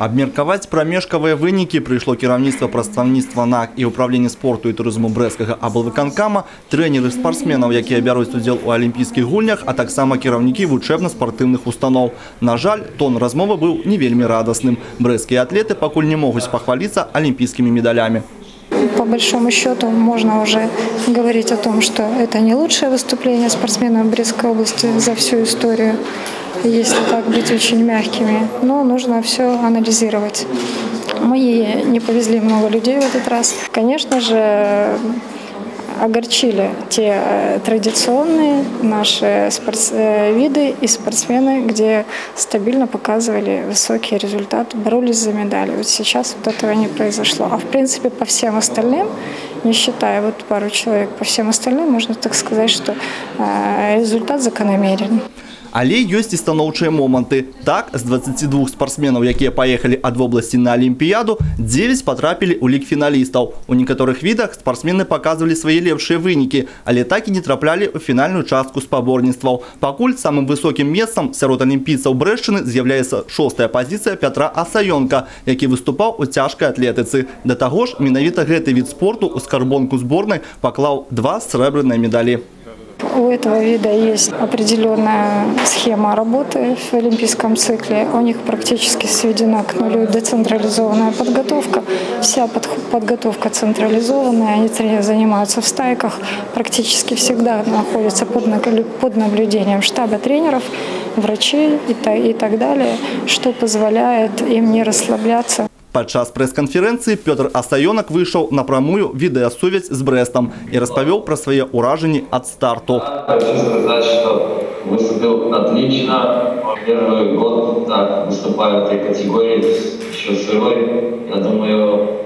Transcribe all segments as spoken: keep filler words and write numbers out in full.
Абмеркаваць прамежкавыя вынікі прыйшло кіраўніцтва прадстаўніцтва НАК і ўправлення спорту і турызму брэсцкага аблвыканкама, трэнеры спартсменаў, якія бяруць удзел у алімпійскіх гульнях, а таксама кіраўнікі вучэбна-спартыўных устаноў. На жаль, тон размовы быў не вельмі радасным. Брэсцкія атлеты пакуль не могуць пахваліцца алімпійскімі медалямі. По большому счету можно уже говорить о том, что это не лучшее выступление спортсменов Брестской области за всю историю, если так быть очень мягкими. Но нужно все анализировать. Мы не повезли много людей в этот раз. Конечно же, огорчили те традиционные наши виды и спортсмены, где стабильно показывали высокий результат, боролись за медали. Вот сейчас вот этого не произошло. А в принципе по всем остальным, не считая вот пару человек, по всем остальным можно так сказать, что результат закономерен. Але ёсць і станоўчыя моманты. Так, з дваццаці двух спартсменаў, якія паехалі ад вобласці на алімпіяду, дзевяць патрапілі ў лік фіналістаў. У некаторых відах спартсмены паказвалі свае лепшыя вынікі, але так і не траплялі ў фінальную частку спаборніцтваў. Пакуль самым высокім месцам сярод алімпійцаў Брэшчыны з'яўляецца шостая пазіцыя Пятра Асаёнка, які выступаў у цяжкай атлетыцы. Да таго ж, менавіта гэты від спорту ў скарбонку зборнай паклаў два срэбраныя медалі. У этого вида есть определенная схема работы в олимпийском цикле. У них практически сведена к нулю децентрализованная подготовка. Вся подготовка централизованная. Они занимаются в стайках. Практически всегда находятся под наблюдением штаба тренеров, врачей и так далее, что позволяет им не расслабляться. Падчас прэс-канферэнцыі Пётр Асаёнак выйшаў на прамую відэасувязь з Брэстам і распавёў пра свае ўражанні ад старту. Хочу сказать, что выступил отлично. Первый год так выступаю в этой категории, еще сырой. Я думаю,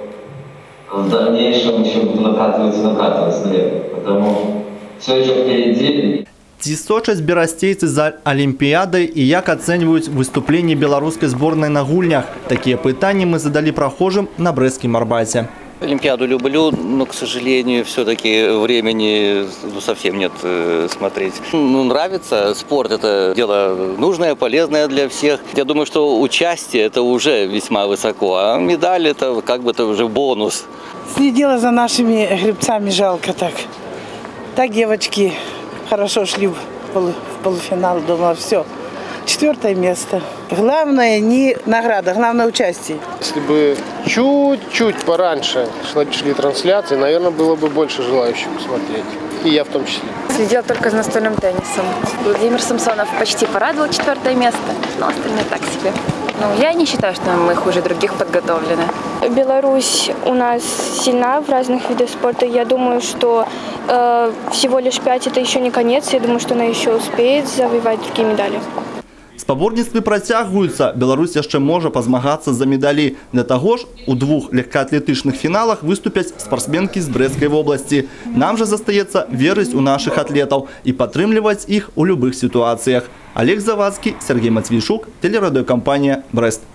в дальнейшем еще буду накатываться, накатываться, наверное. Потому все еще впереди. Ці сочаць берасцейцы за алімпіядай і як ацэньваюць выступленне беларускай зборнай на гульнях? Такія пытанні мы задалі прахожым на брэсцкім Арбаце. Олимпиаду люблю, но, к сожалению, все-таки времени ну, совсем нет э, смотреть. Ну, нравится спорт, это дело нужное, полезное для всех. Я думаю, что участие это уже весьма высоко, а медаль это как бы это уже бонус. Следила за нашими гребцами, жалко так. Так девочки хорошо шли в, полу, в полуфинал, думала, все. Четвертое место. Главное не награда, главное участие. Если бы чуть-чуть пораньше шли трансляции, наверное, было бы больше желающих посмотреть. И я в том числе. Следила только за настольным теннисом. Владимир Самсонов почти порадовал четвертое место, но остальные так себе. Ну, я не считаю, что мы хуже других подготовлены. Беларусь у нас сильна в разных видах спорта. Я думаю, что э, всего лишь пять это еще не конец. Я думаю, что она еще успеет завоевать другие медали. Спаборніцтвы працягваюцца. Беларусь яшчэ можа пазмагацца за медалі. Для таго ж, у двух легкаатлетычных фіналах выступяць спартсменкі з Брэсцкай вобласці. Нам жа застаецца верыць у нашых атлетаў і падтрымліваць іх у любых сітуацыях. Олег Завадскі, Сергей Матвейчук, телерадиокомпания «Брест».